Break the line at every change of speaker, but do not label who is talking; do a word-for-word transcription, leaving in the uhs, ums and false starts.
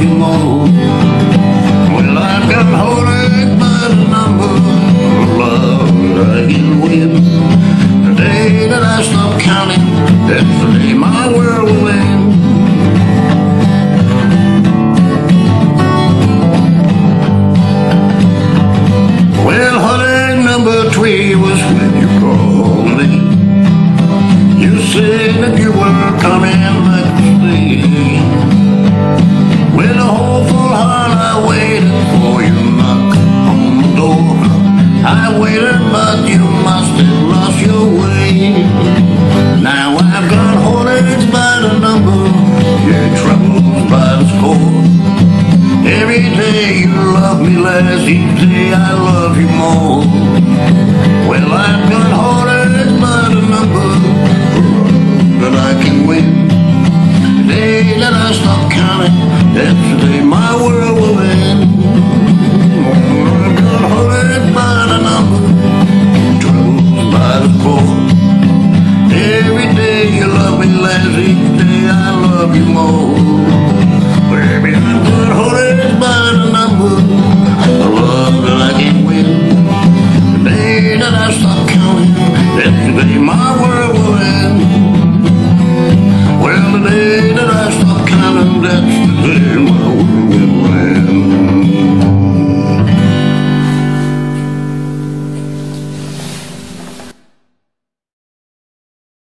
you more. Well, I've got heartache by the number of love that I get with. The day that I stop counting, that's the day my world will end. Well, heartache number three was when you called me. You said that you were coming back to stay. With a hopeful heart I waited for you knock on the door. I waited but you must have lost your way. Now I've got heartaches by the number, yeah, troubles by the score. Every day you love me less, each day I love you more. Well, I've got heartaches by the number that I can win. The day that I stop counting, that's the day my world will end. I've got heartaches by the number, troubles by the score. Every day you love me less, each day I love you more.